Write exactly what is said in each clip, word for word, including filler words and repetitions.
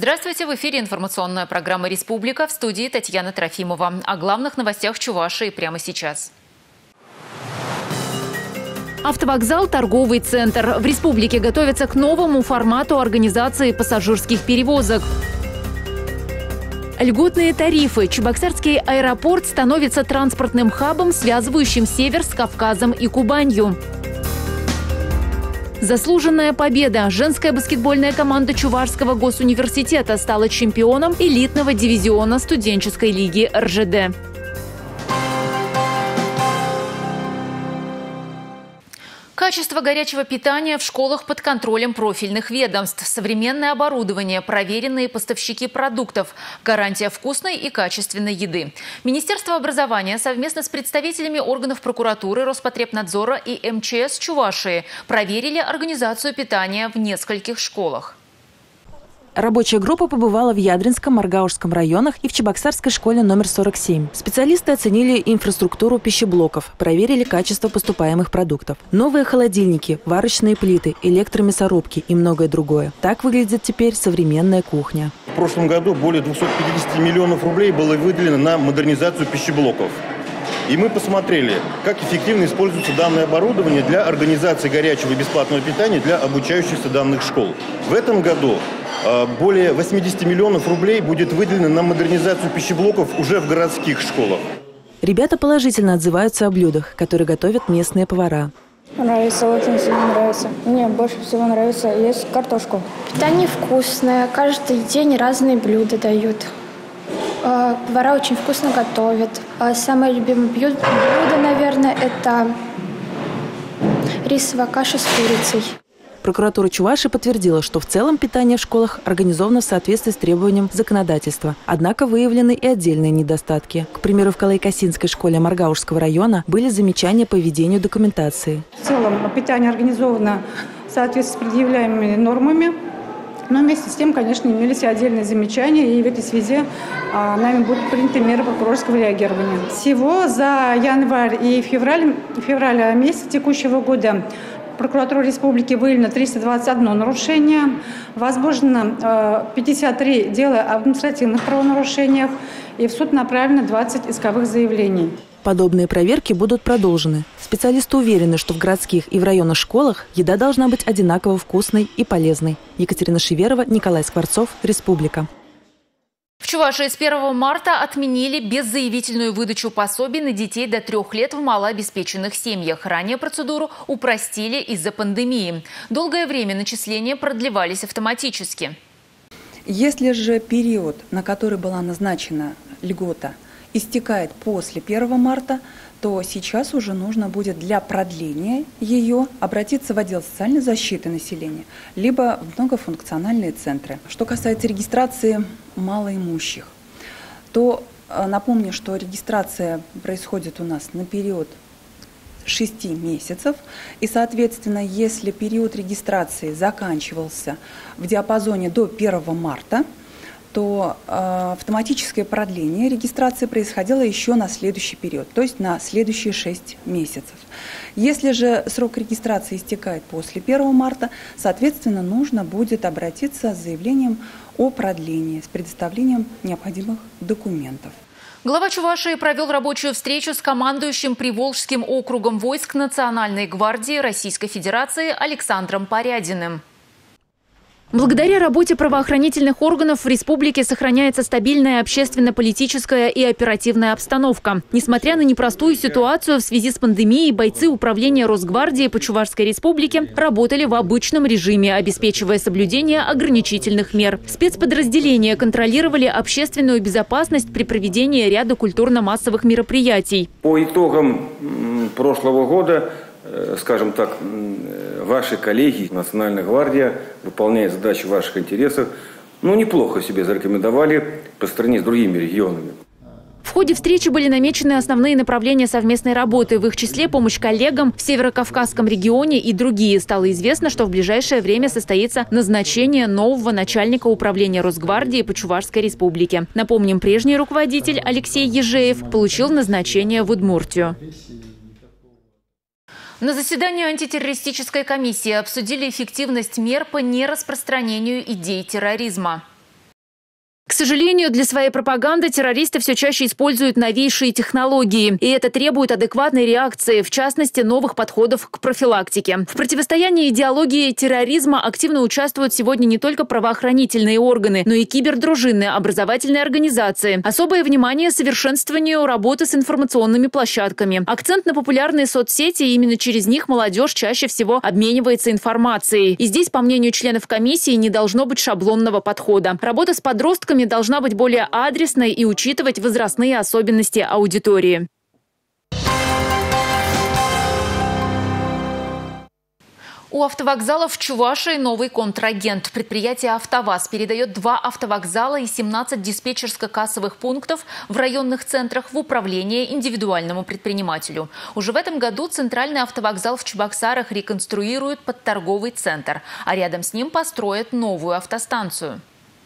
Здравствуйте! В эфире информационная программа «Республика», в студии Татьяна Трофимова. О главных новостях Чувашии прямо сейчас. Автовокзал, торговый центр. В республике готовятся к новому формату организации пассажирских перевозок. Льготные тарифы. Чебоксарский аэропорт становится транспортным хабом, связывающим север с Кавказом и Кубанью. Заслуженная победа. Женская баскетбольная команда Чувашского госуниверситета стала чемпионом элитного дивизиона студенческой лиги эр жэ дэ. Качество горячего питания в школах под контролем профильных ведомств. Современное оборудование, проверенные поставщики продуктов. Гарантия вкусной и качественной еды. Министерство образования совместно с представителями органов прокуратуры, Роспотребнадзора и эм че эс Чувашии проверили организацию питания в нескольких школах. Рабочая группа побывала в Ядринском, Маргаушском районах и в Чебоксарской школе номер сорок семь. Специалисты оценили инфраструктуру пищеблоков, проверили качество поступаемых продуктов. Новые холодильники, варочные плиты, электромясорубки и многое другое. Так выглядит теперь современная кухня. В прошлом году более двухсот пятидесяти миллионов рублей было выделено на модернизацию пищеблоков. И мы посмотрели, как эффективно используется данное оборудование для организации горячего и бесплатного питания для обучающихся данных школ. В этом году более восьмидесяти миллионов рублей будет выделено на модернизацию пищеблоков уже в городских школах. Ребята положительно отзываются о блюдах, которые готовят местные повара. Нравится, очень сильно нравится. Мне больше всего нравится есть картошку. Питание вкусное, каждый день разные блюда дают. Повара очень вкусно готовят. Самое любимое блюдо, наверное, это рисовая каша с курицей. Прокуратура Чувашии подтвердила, что в целом питание в школах организовано в соответствии с требованием законодательства. Однако выявлены и отдельные недостатки. К примеру, в Калайкасинской школе Маргаушского района были замечания по ведению документации. В целом питание организовано в соответствии с предъявляемыми нормами. Но вместе с тем, конечно, имелись и отдельные замечания, и в этой связи а, нами будут приняты меры прокурорского реагирования. Всего за январь и февраль, февраль месяц текущего года прокуратура республики выявлено триста двадцать одно нарушение, возбуждено э, пятьдесят три дела об административных правонарушениях и в суд направлено двадцать исковых заявлений. Подобные проверки будут продолжены. Специалисты уверены, что в городских и в районных школах еда должна быть одинаково вкусной и полезной. Екатерина Шеверова, Николай Скворцов, Республика. В Чувашии с первого марта отменили беззаявительную выдачу пособий на детей до трех лет в малообеспеченных семьях. Ранее процедуру упростили из-за пандемии. Долгое время начисления продлевались автоматически. Если же период, на который была назначена льгота, истекает после первого марта, то сейчас уже нужно будет для продления ее обратиться в отдел социальной защиты населения, либо в многофункциональные центры. Что касается регистрации малоимущих, то напомню, что регистрация происходит у нас на период шести месяцев, и, соответственно, если период регистрации заканчивался в диапазоне до первого марта, то э, автоматическое продление регистрации происходило еще на следующий период, то есть на следующие шесть месяцев. Если же срок регистрации истекает после первого марта, соответственно, нужно будет обратиться с заявлением о продлении, с предоставлением необходимых документов. Глава Чувашии провел рабочую встречу с командующим Приволжским округом войск Национальной гвардии Российской Федерации Александром Порядиным. Благодаря работе правоохранительных органов в республике сохраняется стабильная общественно-политическая и оперативная обстановка. Несмотря на непростую ситуацию в связи с пандемией, бойцы управления Росгвардии по Чувашской республике работали в обычном режиме, обеспечивая соблюдение ограничительных мер. Спецподразделения контролировали общественную безопасность при проведении ряда культурно-массовых мероприятий. По итогам прошлого года, скажем так, ваши коллеги, Национальная гвардия, выполняя задачи в ваших интересах, ну, неплохо себе зарекомендовали по сравнению с другими регионами. В ходе встречи были намечены основные направления совместной работы. В их числе помощь коллегам в Северо-Кавказском регионе и другие. Стало известно, что в ближайшее время состоится назначение нового начальника управления Росгвардии по Чувашской республике. Напомним, прежний руководитель Алексей Ежеев получил назначение в Удмуртию. На заседании антитеррористической комиссии обсудили эффективность мер по нераспространению идей терроризма. К сожалению, для своей пропаганды террористы все чаще используют новейшие технологии. И это требует адекватной реакции, в частности, новых подходов к профилактике. В противостоянии идеологии терроризма активно участвуют сегодня не только правоохранительные органы, но и кибердружинные образовательные организации. Особое внимание совершенствованию работы с информационными площадками. Акцент на популярные соцсети, и именно через них молодежь чаще всего обменивается информацией. И здесь, по мнению членов комиссии, не должно быть шаблонного подхода. Работа с подростками должна быть более адресной и учитывать возрастные особенности аудитории. У автовокзалов в Чувашии новый контрагент. Предприятие «АвтоВАЗ» передает два автовокзала и семнадцать диспетчерско-кассовых пунктов в районных центрах в управление индивидуальному предпринимателю. Уже в этом году центральный автовокзал в Чебоксарах реконструируют под торговый центр, а рядом с ним построят новую автостанцию.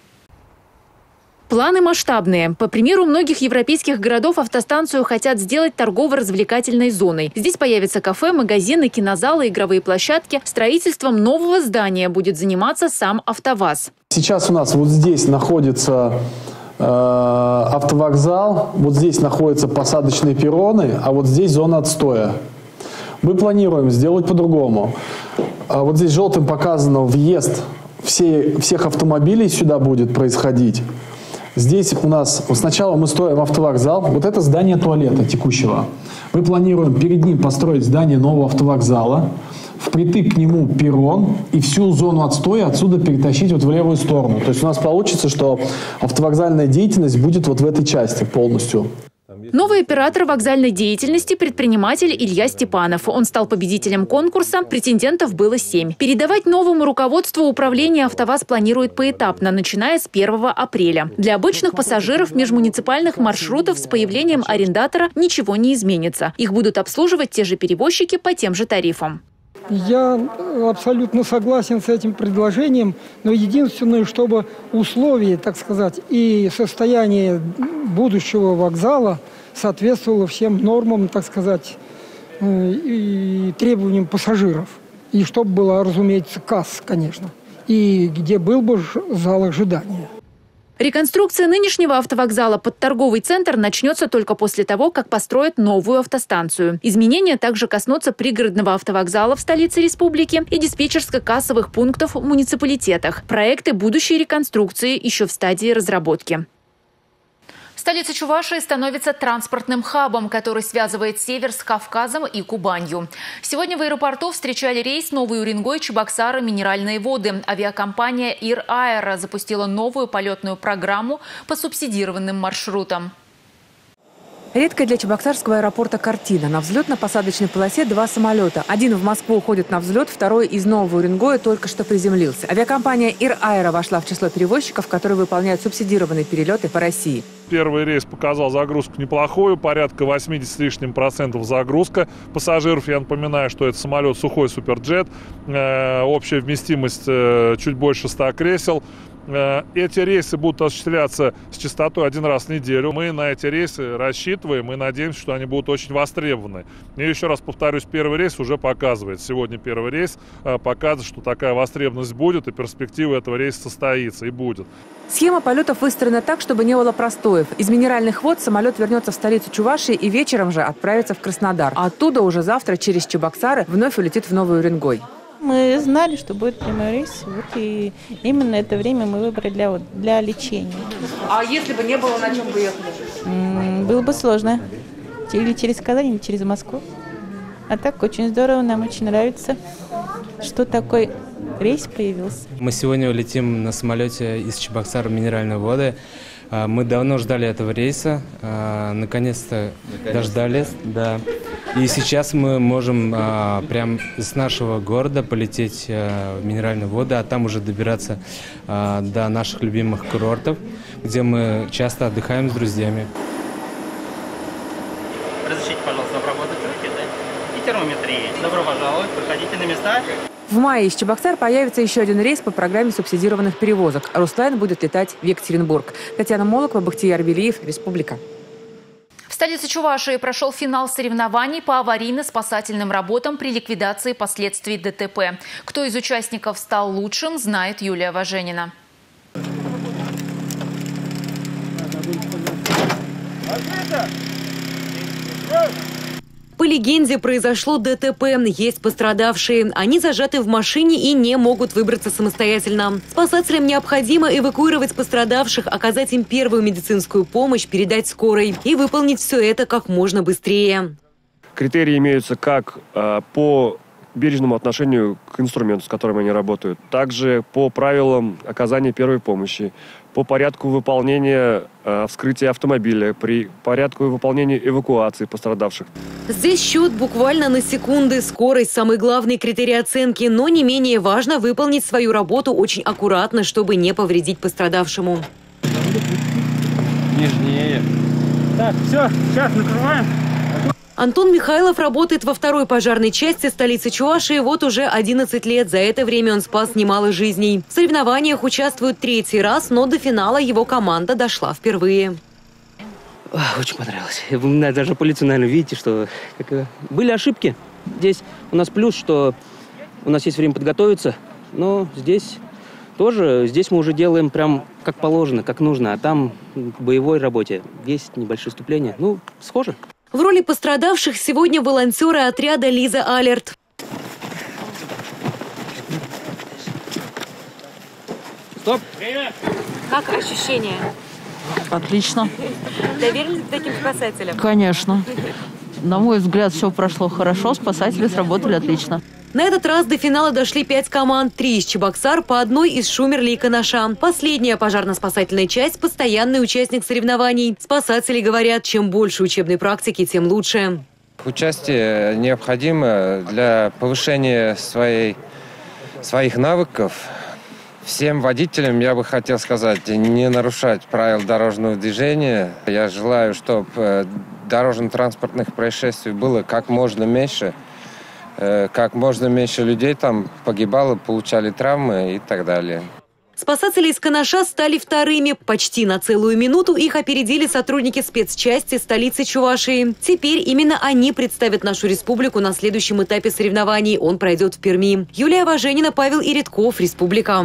Планы масштабные. По примеру многих европейских городов, автостанцию хотят сделать торгово-развлекательной зоной. Здесь появятся кафе, магазины, кинозалы, игровые площадки. Строительством нового здания будет заниматься сам АвтоВАЗ. Сейчас у нас вот здесь находится э, автовокзал, вот здесь находятся посадочные перроны, а вот здесь зона отстоя. Мы планируем сделать по-другому. Вот здесь желтым показано въезд все, всех автомобилей сюда будет происходить. Здесь у нас сначала мы строим автовокзал. Вот это здание туалета текущего. Мы планируем перед ним построить здание нового автовокзала. Впритык к нему перрон и всю зону отстоя отсюда перетащить вот в левую сторону. То есть у нас получится, что автовокзальная деятельность будет вот в этой части полностью. Новый оператор вокзальной деятельности – предприниматель Илья Степанов. Он стал победителем конкурса, претендентов было семь. Передавать новому руководству управления АвтоВАЗ планирует поэтапно, начиная с первого апреля. Для обычных пассажиров межмуниципальных маршрутов с появлением арендатора ничего не изменится. Их будут обслуживать те же перевозчики по тем же тарифам. Я абсолютно согласен с этим предложением, но единственное, чтобы условия, так сказать, и состояние будущего вокзала соответствовало всем нормам, так сказать, и требованиям пассажиров. И чтобы была, разумеется, касса, конечно, и где был бы зал ожидания. Реконструкция нынешнего автовокзала под торговый центр начнется только после того, как построят новую автостанцию. Изменения также коснутся пригородного автовокзала в столице республики и диспетчерско-кассовых пунктов в муниципалитетах. Проекты будущей реконструкции еще в стадии разработки. Столица Чувашии становится транспортным хабом, который связывает север с Кавказом и Кубанью. Сегодня в аэропорту встречали рейс Новый Уренгой, Чебоксары, Минеральные воды. Авиакомпания «Ир Аэро» запустила новую полетную программу по субсидированным маршрутам. Редкая для чебоксарского аэропорта картина. На взлетно-посадочной полосе два самолета. Один в Москву уходит на взлет, второй из Нового Уренгоя только что приземлился. Авиакомпания «Ир Аэро» вошла в число перевозчиков, которые выполняют субсидированные перелеты по России. Первый рейс показал загрузку неплохую, порядка восемьдесят с лишним процентов загрузка пассажиров. Я напоминаю, что это самолет сухой суперджет, э, общая вместимость э, чуть больше ста кресел. Эти рейсы будут осуществляться с частотой один раз в неделю. Мы на эти рейсы рассчитываем и надеемся, что они будут очень востребованы. И еще раз повторюсь, первый рейс уже показывает. Сегодня первый рейс показывает, что такая востребованность будет, и перспектива этого рейса состоится и будет. Схема полетов выстроена так, чтобы не было простоев. Из Минеральных вод самолет вернется в столицу Чувашии и вечером же отправится в Краснодар. А оттуда уже завтра через Чебоксары вновь улетит в Новый Уренгой. Мы знали, что будет прямой рейс, вот и именно это время мы выбрали для, вот, для лечения. А если бы не было, на чем бы ехали? М-м, было бы сложно. Или через Казань, или через Москву. А так очень здорово, нам очень нравится, что такой рейс появился. Мы сегодня улетим на самолете из Чебоксар в Минеральные воды. Мы давно ждали этого рейса, наконец-то дождались, да. И сейчас мы можем а, прямо из нашего города полететь а, в Минеральные воды, а там уже добираться а, до наших любимых курортов, где мы часто отдыхаем с друзьями. Разрешите, пожалуйста, обработать руки, да? И термометрии. Добро пожаловать, проходите на места. В мае из Чебоксар появится еще один рейс по программе субсидированных перевозок. Руслан будет летать в Екатеринбург. Татьяна Молокова, Бахтияр Велиев, Республика. В столице Чувашии прошел финал соревнований по аварийно-спасательным работам при ликвидации последствий ДТП. Кто из участников стал лучшим, знает Юлия Важенина. По легенде, произошло ДТП. Есть пострадавшие. Они зажаты в машине и не могут выбраться самостоятельно. Спасателям необходимо эвакуировать пострадавших, оказать им первую медицинскую помощь, передать скорой и выполнить все это как можно быстрее. Критерии имеются как э, по бережному отношению к инструменту, с которым они работают, также по правилам оказания первой помощи, по порядку выполнения э, вскрытия автомобиля, при порядку выполнения эвакуации пострадавших. Здесь счет буквально на секунды. Скорость – самый главный критерий оценки, но не менее важно выполнить свою работу очень аккуратно, чтобы не повредить пострадавшему. Нежнее. Так, все, сейчас накрываем. Антон Михайлов работает во второй пожарной части столицы Чувашии вот уже одиннадцать лет. За это время он спас немало жизней. В соревнованиях участвует третий раз, но до финала его команда дошла впервые. Очень понравилось. Вы даже по лицу, наверное, видите, что как, были ошибки. Здесь у нас плюс, что у нас есть время подготовиться, но здесь тоже, здесь мы уже делаем прям как положено, как нужно. А там в боевой работе есть небольшие вступления. Ну, схоже. В роли пострадавших сегодня волонтеры отряда «Лиза Алерт». Стоп! Время! Как ощущения? Отлично. Доверились таким спасателям? Конечно. На мой взгляд, все прошло хорошо, спасатели сработали отлично. На этот раз до финала дошли пять команд. Три из Чебоксар, по одной из Шумерли и Канаша. Последняя пожарно-спасательная часть – постоянный участник соревнований. Спасатели говорят, чем больше учебной практики, тем лучше. Участие необходимо для повышения своей, своих навыков. Всем водителям я бы хотел сказать, не нарушать правил дорожного движения. Я желаю, чтобы дорожно-транспортных происшествий было как можно меньше. Как можно меньше людей там погибало, получали травмы и так далее. Спасатели из Канаша стали вторыми. Почти на целую минуту их опередили сотрудники спецчасти столицы Чувашии. Теперь именно они представят нашу республику на следующем этапе соревнований. Он пройдет в Перми. Юлия Важенина, Павел Иритков, Республика.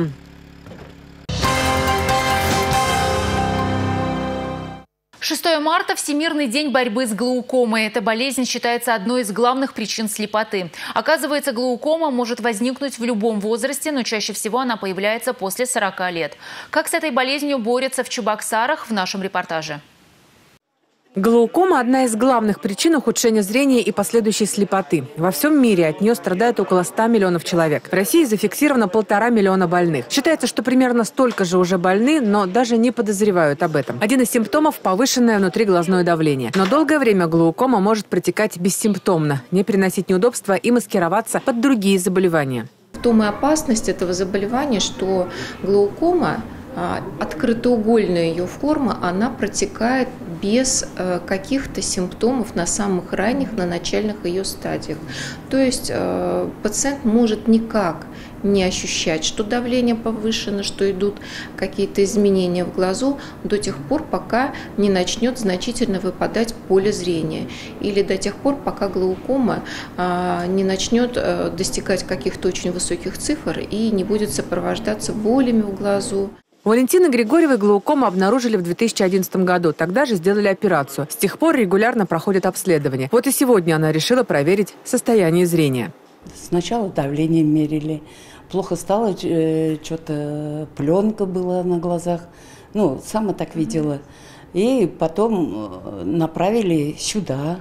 шестое марта – Всемирный день борьбы с глаукомой. Эта болезнь считается одной из главных причин слепоты. Оказывается, глаукома может возникнуть в любом возрасте, но чаще всего она появляется после сорока лет. Как с этой болезнью борются в Чебоксарах, в нашем репортаже. Глаукома – одна из главных причин ухудшения зрения и последующей слепоты. Во всем мире от нее страдает около ста миллионов человек. В России зафиксировано полтора миллиона больных. Считается, что примерно столько же уже больны, но даже не подозревают об этом. Один из симптомов – повышенное внутриглазное давление. Но долгое время глаукома может протекать бессимптомно, не приносить неудобства и маскироваться под другие заболевания. В том и опасность этого заболевания, что глаукома, открытоугольная ее форма, она протекает без каких-то симптомов на самых ранних, на начальных ее стадиях. То есть пациент может никак не ощущать, что давление повышено, что идут какие-то изменения в глазу до тех пор, пока не начнет значительно выпадать поле зрения. Или до тех пор, пока глаукома не начнет достигать каких-то очень высоких цифр и не будет сопровождаться болями в глазу. У Валентины Григорьевой глаукому обнаружили в две тысячи одиннадцатом году. Тогда же сделали операцию. С тех пор регулярно проходит обследование. Вот и сегодня она решила проверить состояние зрения. Сначала давление мерили. Плохо стало, что-то пленка была на глазах. Ну, сама так видела. И потом направили сюда,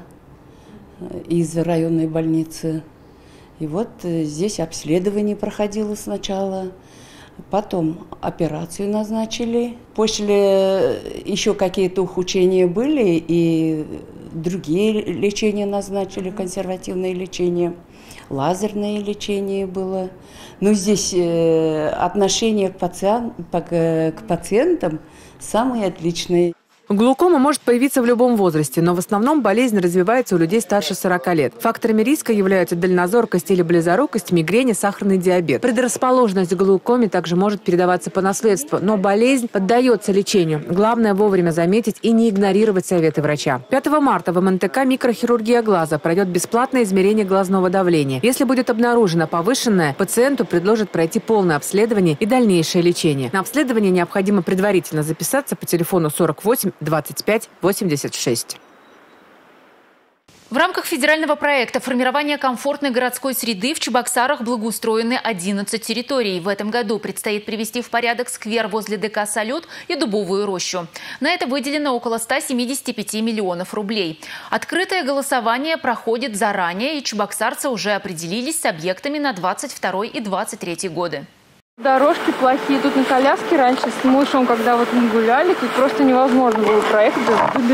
из районной больницы. И вот здесь обследование проходило сначала. Потом операцию назначили. После еще какие-то ухудшения были, и другие лечения назначили, консервативное лечение, лазерное лечение было. Но здесь отношение к, пациент, к пациентам самые отличные. Глаукома может появиться в любом возрасте, но в основном болезнь развивается у людей старше сорока лет. Факторами риска являются дальнозоркость или близорукость, мигрень и сахарный диабет. Предрасположенность к глаукоме также может передаваться по наследству, но болезнь поддается лечению. Главное вовремя заметить и не игнорировать советы врача. пятого марта в эм эн тэ ка микрохирургия глаза пройдет бесплатное измерение глазного давления. Если будет обнаружено повышенное, пациенту предложат пройти полное обследование и дальнейшее лечение. На обследование необходимо предварительно записаться по телефону сорок восемь двадцать пять восемьдесят шесть. В рамках федерального проекта формирования комфортной городской среды в Чебоксарах благоустроены одиннадцать территорий. В этом году предстоит привести в порядок сквер возле ДК «Салют» и Дубовую рощу. На это выделено около ста семидесяти пяти миллионов рублей. Открытое голосование проходит заранее, и чебоксарцы уже определились с объектами на двадцать второй и двадцать третий годы. Дорожки плохие. Тут на коляске раньше с мужем, когда вот мы гуляли, тут просто невозможно было проехать.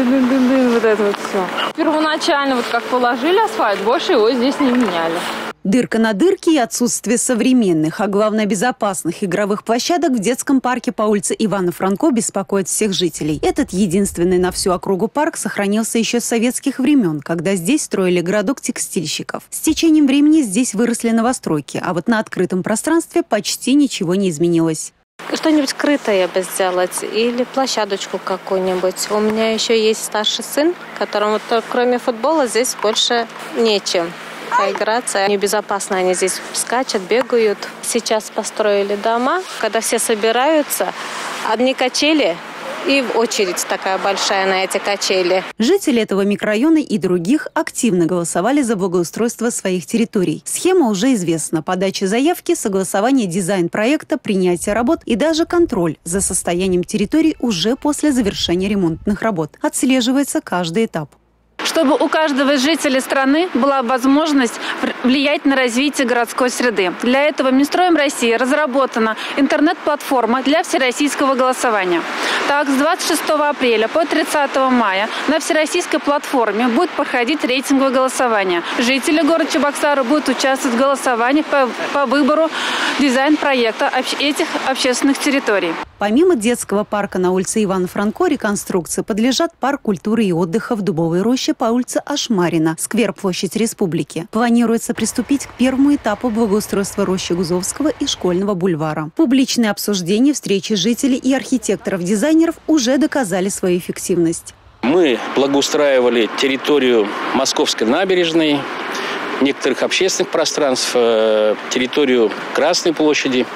Вот это вот все. Первоначально, вот как положили асфальт, больше его здесь не меняли. Дырка на дырке и отсутствие современных, а главное безопасных игровых площадок в детском парке по улице Ивана Франко беспокоит всех жителей. Этот единственный на всю округу парк сохранился еще с советских времен, когда здесь строили городок текстильщиков. С течением времени здесь выросли новостройки, а вот на открытом пространстве почти ничего не изменилось. Что-нибудь скрытое бы сделать или площадочку какую-нибудь. У меня еще есть старший сын, которому кроме футбола здесь больше нечем поиграться. Небезопасно они здесь скачут, бегают. Сейчас построили дома, когда все собираются, одни качели и очередь такая большая на эти качели. Жители этого микрорайона и других активно голосовали за благоустройство своих территорий. Схема уже известна. Подача заявки, согласование дизайн-проекта, принятие работ и даже контроль за состоянием территорий уже после завершения ремонтных работ. Отслеживается каждый этап. Чтобы у каждого из жителей страны была возможность влиять на развитие городской среды. Для этого Минстроем России разработана интернет-платформа для всероссийского голосования. Так, с двадцать шестого апреля по тридцатого мая на всероссийской платформе будет проходить рейтинговое голосование. Жители города Чебоксары будут участвовать в голосовании по, по выбору дизайн-проекта этих общественных территорий. Помимо детского парка на улице Ивана Франко, реконструкции подлежат парк культуры и отдыха в Дубовой роще по улице Ашмарина, сквер Площадь Республики. Планируется приступить к первому этапу благоустройства рощи Гузовского и Школьного бульвара. Публичные обсуждения, встречи жителей и архитекторов-дизайнеров уже доказали свою эффективность. Мы благоустраивали территорию Московской набережной, некоторых общественных пространств, территорию Красной площади.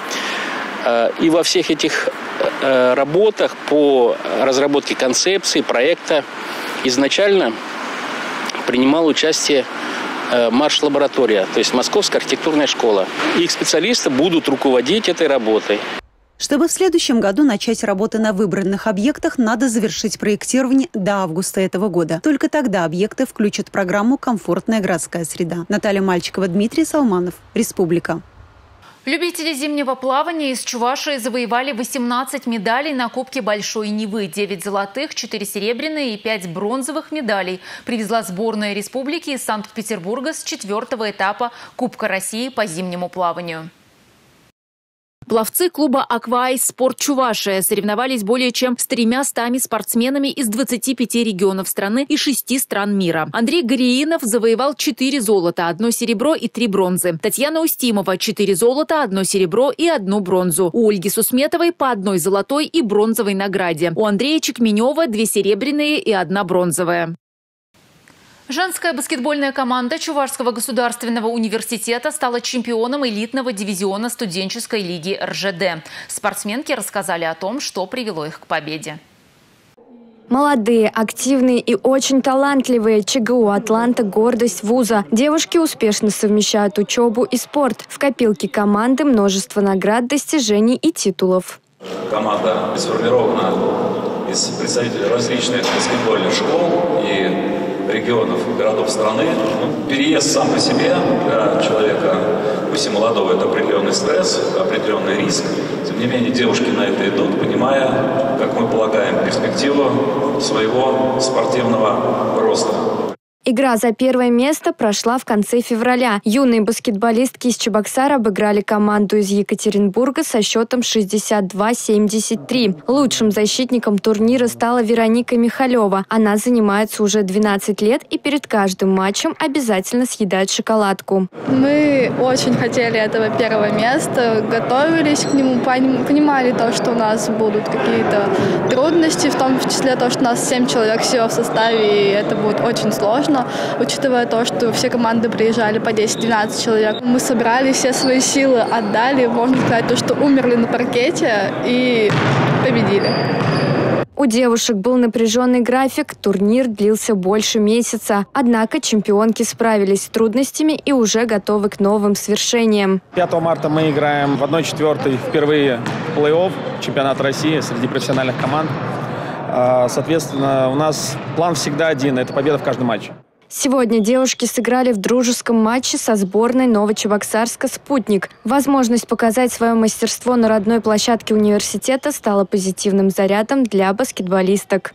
И во всех этих работах по разработке концепции, проекта изначально принимала участие Марш-лаборатория, то есть Московская архитектурная школа. Их специалисты будут руководить этой работой. Чтобы в следующем году начать работы на выбранных объектах, надо завершить проектирование до августа этого года. Только тогда объекты включат в программу «Комфортная городская среда». Наталья Мальчикова, Дмитрий Салманов, Республика. Любители зимнего плавания из Чувашии завоевали восемнадцать медалей на Кубке Большой Невы. девять золотых, четыре серебряные и пять бронзовых медалей привезла сборная республики из Санкт-Петербурга с четвертого этапа Кубка России по зимнему плаванию. Пловцы клуба «Аквайс Спорт Чувашия» соревновались более чем с тремястами спортсменами из двадцати пяти регионов страны и шести стран мира. Андрей Гориинов завоевал четыре золота, одно серебро и три бронзы. Татьяна Устимова – четыре золота, одно серебро и одну бронзу. У Ольги Сусметовой по одной золотой и бронзовой награде. У Андрея Чекменева две серебряные и одна бронзовая. Женская баскетбольная команда Чувашского государственного университета стала чемпионом элитного дивизиона студенческой лиги эр жэ дэ. Спортсменки рассказали о том, что привело их к победе. Молодые, активные и очень талантливые. ЧГУ «Атланта» – гордость вуза. Девушки успешно совмещают учебу и спорт. В копилке команды множество наград, достижений и титулов. Команда сформирована из представителей различных баскетбольных школ и регионов, городов страны. Переезд сам по себе для человека, пусть и молодого, это определенный стресс, определенный риск. Тем не менее, девушки на это идут, понимая, как мы полагаем, перспективу своего спортивного роста. Игра за первое место прошла в конце февраля. Юные баскетболистки из Чебоксара обыграли команду из Екатеринбурга со счетом шестьдесят два семьдесят три. Лучшим защитником турнира стала Вероника Михалева. Она занимается уже двенадцать лет и перед каждым матчем обязательно съедает шоколадку. Мы очень хотели этого первого места, готовились к нему, понимали то, что у нас будут какие-то трудности, в том числе то, что у нас семь человек всего в составе, и это будет очень сложно. Учитывая то, что все команды приезжали по десять-двенадцать человек, мы собрали все свои силы, отдали, можно сказать, то, что умерли на паркете и победили. У девушек был напряженный график, турнир длился больше месяца. Однако чемпионки справились с трудностями и уже готовы к новым свершениям. пятого марта мы играем в одна четвертая впервые в плей-офф чемпионата России среди профессиональных команд. Соответственно, у нас план всегда один – это победа в каждом матче. Сегодня девушки сыграли в дружеском матче со сборной Новочебоксарска «Спутник». Возможность показать свое мастерство на родной площадке университета стала позитивным зарядом для баскетболисток.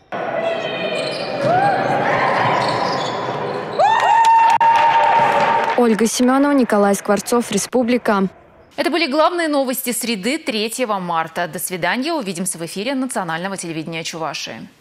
Ольга Семенова, Николай Скворцов, Республика. Это были главные новости среды третьего марта. До свидания. Увидимся в эфире национального телевидения Чувашии.